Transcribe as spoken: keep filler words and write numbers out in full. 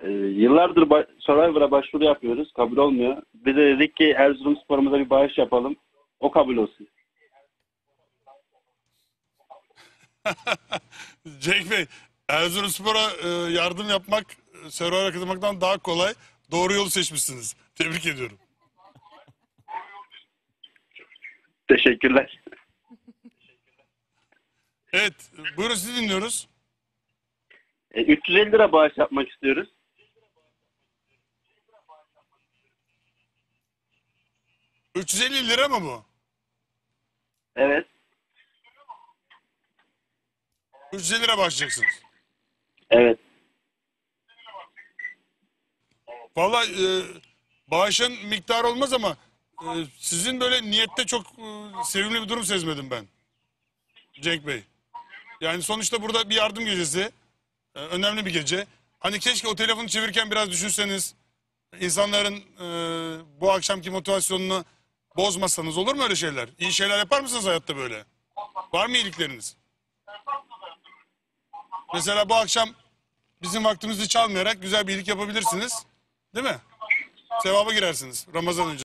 Ee, yıllardır ba- Survivor'a başvuru yapıyoruz. Kabul olmuyor. Biz de dedik ki Erzurumspor'umuza bir bağış yapalım. O kabul olsun. Cenk Bey, Erzurumspor'a e, yardım yapmak, e, Survivor'a katılmaktan daha kolay. Doğru yolu seçmişsiniz. Tebrik ediyorum. Teşekkürler. Evet, e, buyurun sizi dinliyoruz. Ee, üç yüz elli lira bağış yapmak istiyoruz. üç yüz elli lira mı bu? Evet. üç yüz elli lira başlayacaksınız. Evet. Vallahi e, bağışın miktarı olmaz ama e, sizin böyle niyette çok e, sevimli bir durum sezmedim ben. Cenk Bey. Yani sonuçta burada bir yardım gecesi. e, önemli bir gece. Hani keşke o telefonu çevirirken biraz düşünseniz. İnsanların e, bu akşamki motivasyonunu bozmasanız, olur mu öyle şeyler? İyi şeyler yapar mısınız hayatta böyle? Var mı iyilikleriniz? Mesela bu akşam bizim vaktimizi çalmayarak güzel bir iyilik yapabilirsiniz. Değil mi? Sevaba girersiniz Ramazan önce.